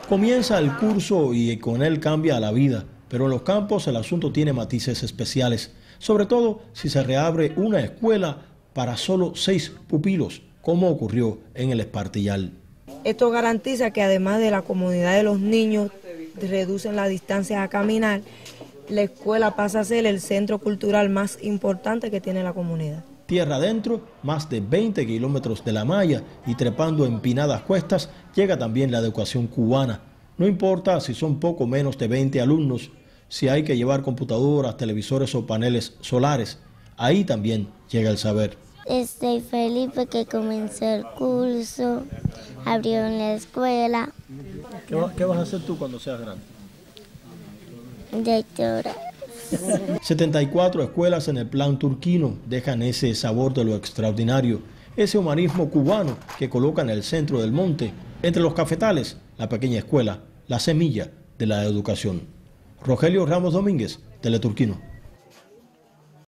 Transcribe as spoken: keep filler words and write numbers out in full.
Comienza el curso y con él cambia la vida, pero en los campos el asunto tiene matices especiales, sobre todo si se reabre una escuela para solo seis pupilos, como ocurrió en el Espartillal. Esto garantiza que además de la comodidad de los niños, reducen la distancia a caminar, la escuela pasa a ser el centro cultural más importante que tiene la comunidad. Tierra adentro, más de veinte kilómetros de la malla y trepando empinadas cuestas, llega también la educación cubana. No importa si son poco menos de veinte alumnos, si hay que llevar computadoras, televisores o paneles solares, ahí también llega el saber. Estoy feliz porque comenzó el curso, abrieron la escuela. ¿Qué, va, ¿Qué vas a hacer tú cuando seas grande? Directora. setenta y cuatro escuelas en el plan turquino dejan ese sabor de lo extraordinario, ese humanismo cubano que coloca en el centro del monte, entre los cafetales, la pequeña escuela, la semilla de la educación. Rogelio Ramos Domínguez, Teleturquino.